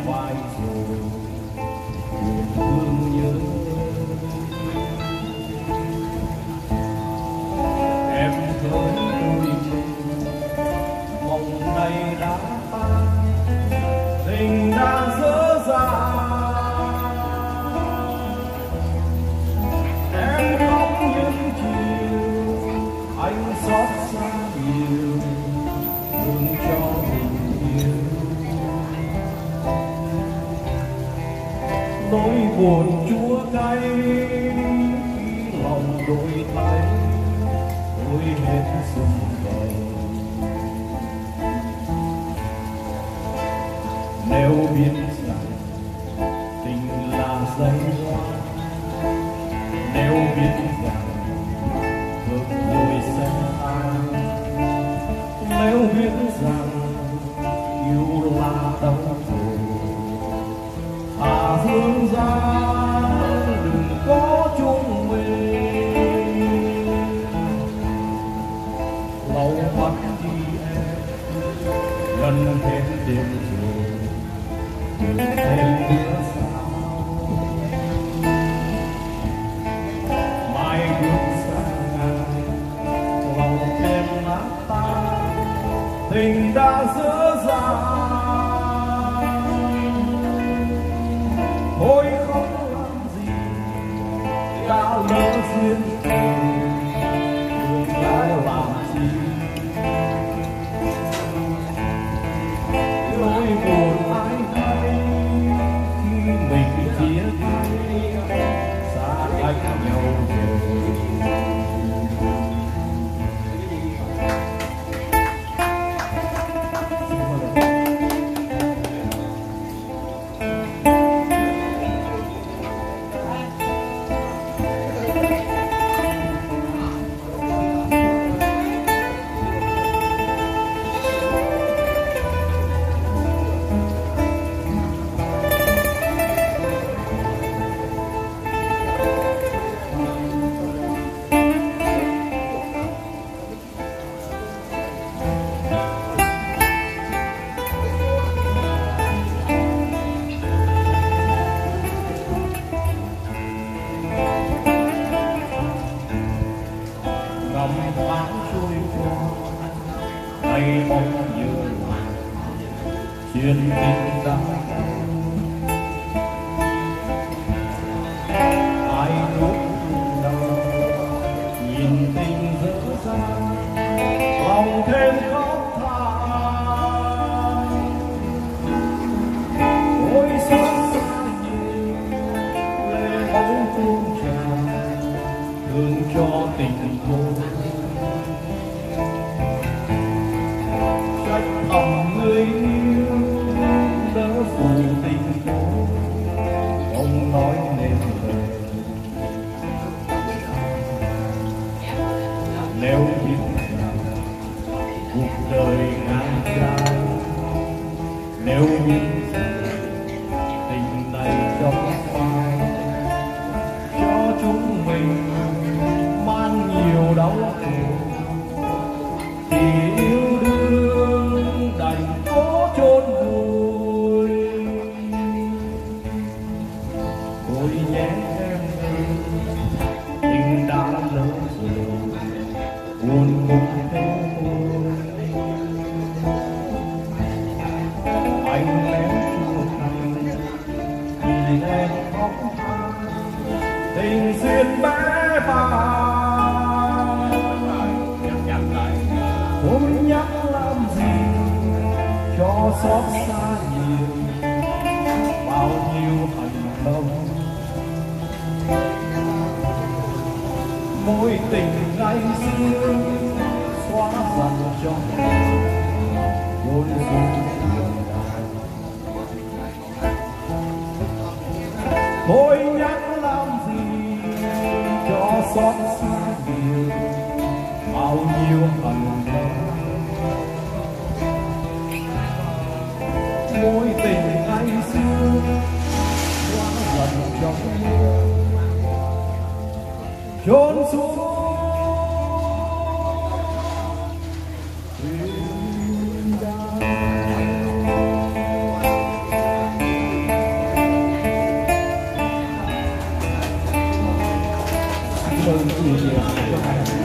vai rồi buồn thương nhớ. Em hỡi đôi mong nay đã tan, tình đang dở dang. Em khóc những chiều anh xót xa nhiều, thương cho mình yêu. Nỗi buồn chua cay khi lòng đôi tay ôi hết xuân về. Nếu biết rằng tình là dây hoa, nếu biết rằng ngược rồi sẽ tan, nếu biết rằng yêu là đau khổ, thà phương gian đừng có chung mình. Lâu mắt đi em gần hết đêm rồi, đừng thêm bữa sao mai bước sang ngày, lòng em nát tan, tình đã dở dang. Thôi không làm gì đã lỡ duyên tình, đừng lại làm gì nỗi buồn ai hay khi mình chia tay xa cách nhau rồi. Năm tháng trôi qua ngày mong nhớ lại chuyện tình đã ai lúc đầu nhìn tình dở dang, lòng thêm khóc than. Ôi xót xa nhiều lệ bóng tuôn tràn, thương cho tình cô trách thầm người yêu đỡ phụ tình cô không nói nên lời. Nếu biết rằng cuộc đời ngang trái, nếu biết rằng tình này trong phai cho chúng mình mang nhiều đau khổ, thì yêu đương đành cố chôn vùi. Thôi nhé em ơi, tình đã lỡ rồi buồn cùng theo tôi. Anh lén chua cay nhìn em khóc than, tình duyên bé bàng. Thôi nhắc làm gì cho xót xa nhiều, bao nhiêu hành động mối tình ngày xưa xóa dần trong chôn xuống đường đài. Thôi nhắc làm gì cho xót xa nhiều, bao nhiêu hành động mối tình ngày xưa xóa dần trong chôn xuống. 自己写的，就还